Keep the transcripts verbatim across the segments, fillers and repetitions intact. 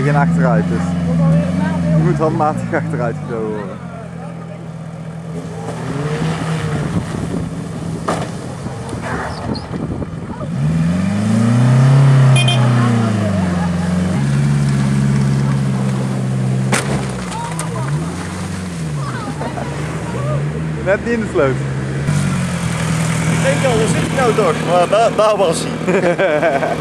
geen achteruit, dus je moet handmatig achteruit geschoven worden. Net niet in de sloot. Ik denk al, waar zit ik nou toch? Maar daar, daar was hij.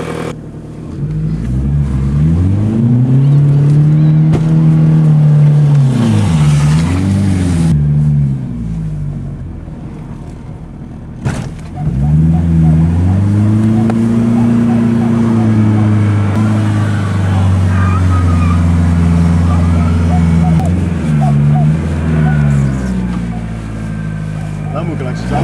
Dan moet ik langs de zand.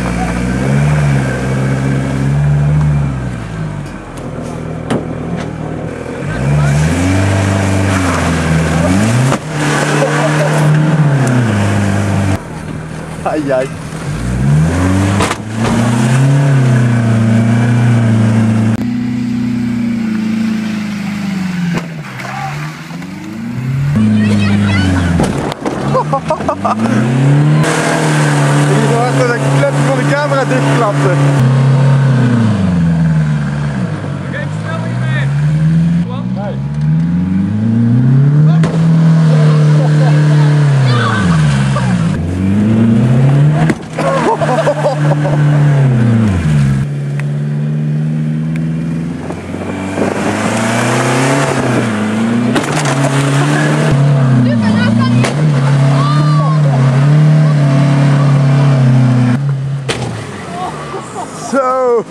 Ai ai. Ik hoorde dat ik de klep van de camera dichtklapte. Geen snelheid meer. Want? Nee. Zo!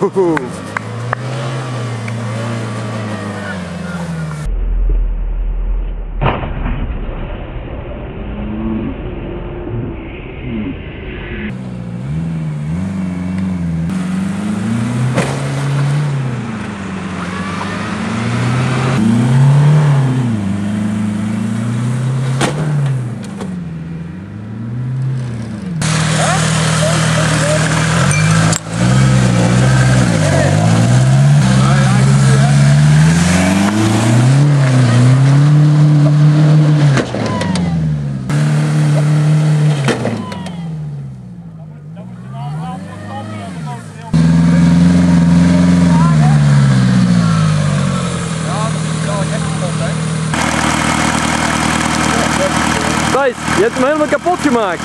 Thijs, je hebt hem helemaal kapot gemaakt.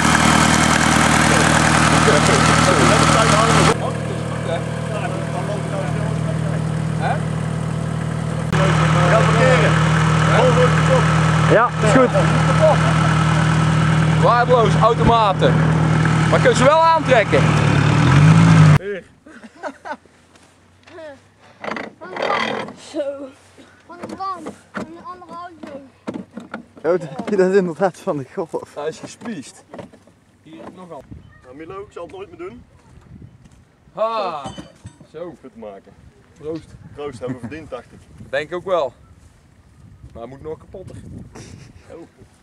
Ga parkeren. Ja, is goed. Waardeloos, automaten. Maar kun je ze wel aantrekken? Hier. Zo. Van de brand. Van een andere auto. Oh, dat is inderdaad van de golf. Hij is gespiest. Hier nogal. Nou Milo, ik zal het nooit meer doen. Ha! Zo. Goed te maken. Proost. Proost, hebben we verdiend dacht ik. Denk ook wel. Maar hij moet nog kapotter. Oh.